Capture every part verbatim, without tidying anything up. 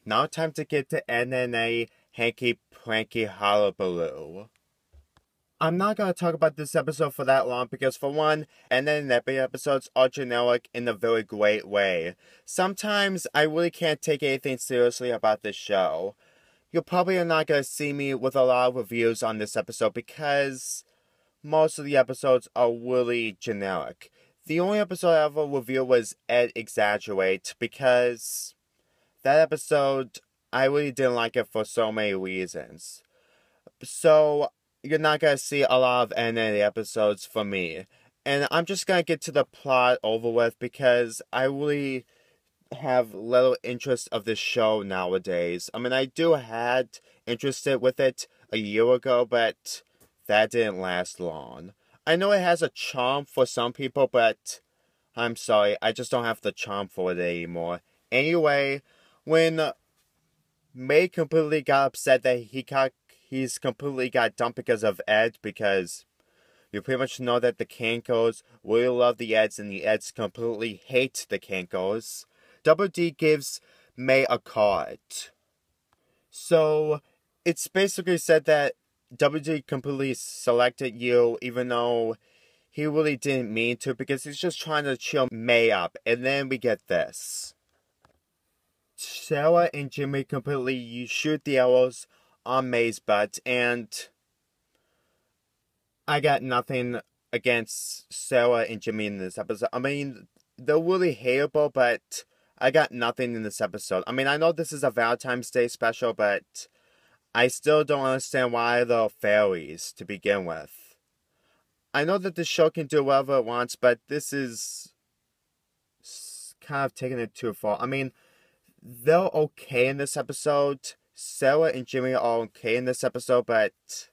Now time to get to N N A Hanky Panky Hullabaloo. I'm not going to talk about this episode for that long because, for one, N N A episodes are generic in a very great way. Sometimes I really can't take anything seriously about this show. You probably are not going to see me with a lot of reviews on this episode because most of the episodes are really generic. The only episode I ever reviewed was Ed Exaggerate because that episode, I really didn't like it for so many reasons. So, you're not going to see a lot of N N A episodes from me. And I'm just going to get to the plot over with because I really have little interest of this show nowadays. I mean, I do had interested with it a year ago, but that didn't last long. I know it has a charm for some people, but I'm sorry, I just don't have the charm for it anymore. Anyway, when May completely got upset that he got he's completely got dumped because of Ed, because you pretty much know that the Kankos really love the Eds and the Eds completely hate the Kankos. Double D gives May a card. So it's basically said that Double D completely selected you even though he really didn't mean to, because he's just trying to cheer May up. And then we get this. Sarah and Jimmy completely shoot the arrows on May's butt, and I got nothing against Sarah and Jimmy in this episode. I mean, they're really hateable, but I got nothing in this episode. I mean, I know this is a Valentine's Day special, but I still don't understand why they're fairies to begin with. I know that the show can do whatever it wants, but this is kind of taking it too far. I mean, they're okay in this episode. Sarah and Jimmy are okay in this episode, but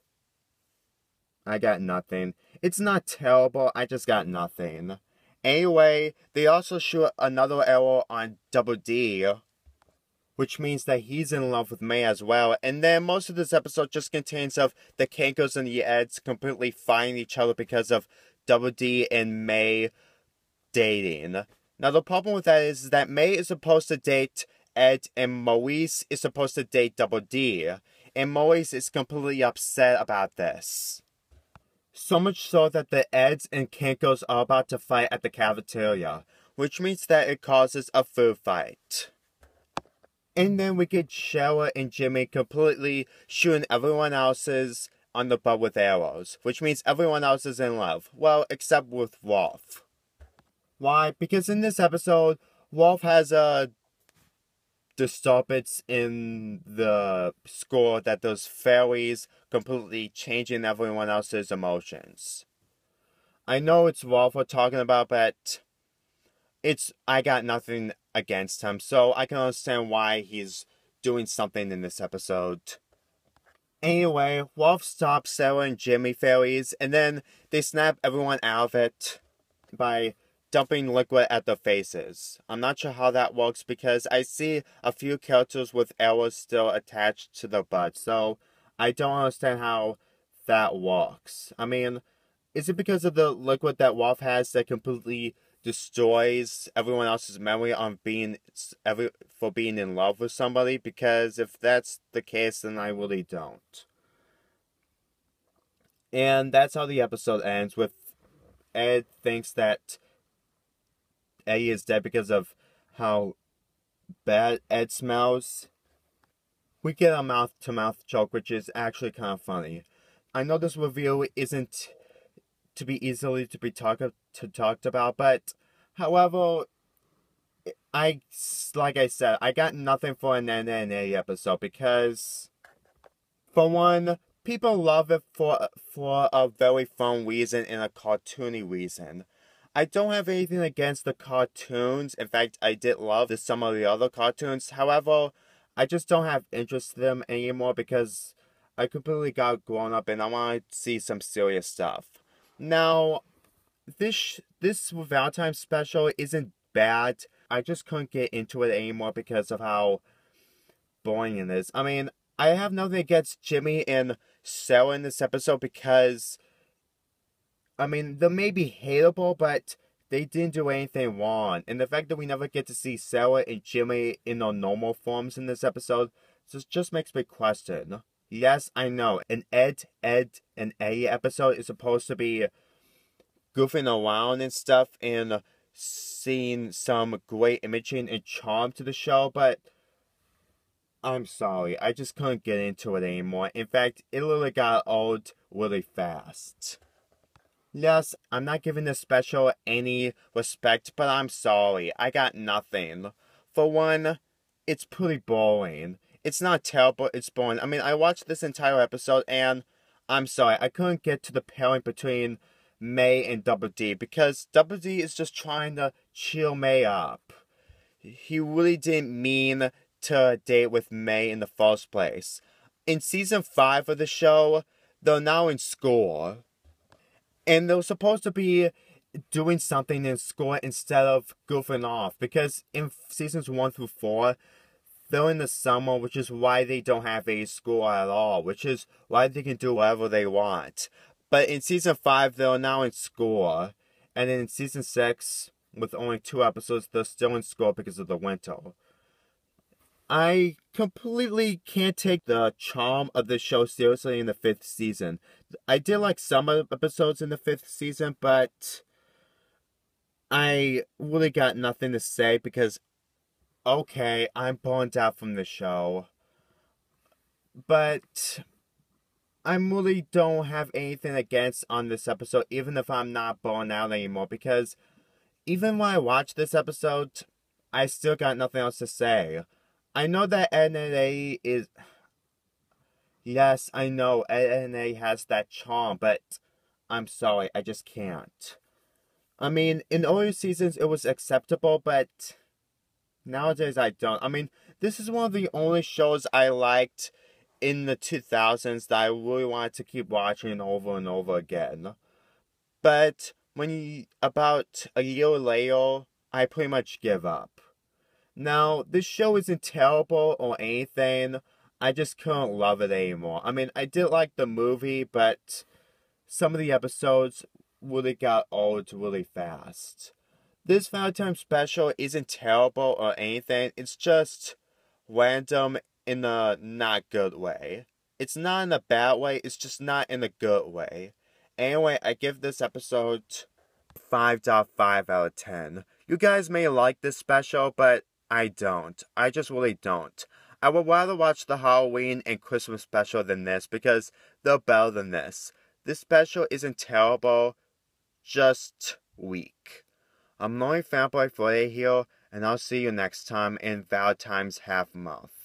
I got nothing. It's not terrible, I just got nothing. Anyway, they also shoot another arrow on Double D, which means that he's in love with May as well. And then most of this episode just contains of the Kankos and the Eds completely fighting each other because of Double D and May dating. Now the problem with that is, is that May is supposed to date Ed and Maurice is supposed to date Double D. And Maurice is completely upset about this. So much so that the Eds and Kankos are about to fight at the cafeteria, which means that it causes a food fight. And then we get Sheila and Jimmy completely shooting everyone else's on the butt with arrows, which means everyone else is in love. Well, except with Rolf. Why? Because in this episode, Rolf has a disturbance in the score that those fairies completely changing everyone else's emotions. I know it's Rolf we're talking about, but it's I got nothing against him, so I can understand why he's doing something in this episode. Anyway, Rolf stops Sarah and Jimmy fairies, and then they snap everyone out of it by dumping liquid at their faces. I'm not sure how that works because I see a few characters with arrows still attached to their butts, so I don't understand how that works. I mean, is it because of the liquid that Rolf has that completely destroys everyone else's memory on being every for being in love with somebody? Because if that's the case, then I really don't. And that's how the episode ends, with Ed thinks that Eddie is dead because of how bad Ed smells. We get a mouth-to-mouth joke, which is actually kind of funny. I know this review isn't to be easily to be talk, to talked about, but however, I like I said, I got nothing for an N N A episode because, for one, people love it for for a very fun reason and a cartoony reason. I don't have anything against the cartoons. In fact, I did love the, some of the other cartoons. However, I just don't have interest in them anymore because I completely got grown up and I want to see some serious stuff. Now, this this Valentine's special isn't bad. I just couldn't get into it anymore because of how boring it is. I mean, I have nothing against Jimmy and Sarah in this episode because, I mean, they may be hateable, but they didn't do anything wrong. And the fact that we never get to see Sarah and Jimmy in their normal forms in this episode just, just makes me question. Yes, I know, an Ed, Ed, and Eddie episode is supposed to be goofing around and stuff and seeing some great imaging and charm to the show, but I'm sorry, I just couldn't get into it anymore. In fact, it literally got old really fast. Yes, I'm not giving this special any respect, but I'm sorry, I got nothing. For one, it's pretty boring. It's not terrible, it's boring. I mean, I watched this entire episode and I'm sorry, I couldn't get to the pairing between May and Double D because Double D is just trying to cheer May up. He really didn't mean to date with May in the first place. In season five of the show, they're now in school. And they're supposed to be doing something in school instead of goofing off. Because in seasons one through four, they're in the summer, which is why they don't have a school at all. Which is why they can do whatever they want. But in season five, they're now in school. And then in season six, with only two episodes, they're still in school because of the winter. I completely can't take the charm of the show seriously in the fifth season. I did like some episodes in the fifth season, but I really got nothing to say because, okay, I'm burned out from the show. But I really don't have anything against on this episode, even if I'm not burned out anymore, because even when I watched this episode, I still got nothing else to say. I know that Ed and Eddie is... Yes, I know Ed and Eddie has that charm, but I'm sorry, I just can't. I mean, in earlier seasons it was acceptable, but nowadays I don't. I mean, this is one of the only shows I liked in the two thousands that I really wanted to keep watching over and over again. But when you, about a year later, I pretty much give up. Now, this show isn't terrible or anything. I just couldn't love it anymore. I mean, I did like the movie, but some of the episodes really got old really fast. This Valentine special isn't terrible or anything. It's just random in a not good way. It's not in a bad way. It's just not in a good way. Anyway, I give this episode five point five out of ten. You guys may like this special, but I don't. I just really don't. I would rather watch the Halloween and Christmas special than this because they're better than this. This special isn't terrible, just weak. I'm Lonely Fanboy Friday here, and I'll see you next time in Valentine's Half Month.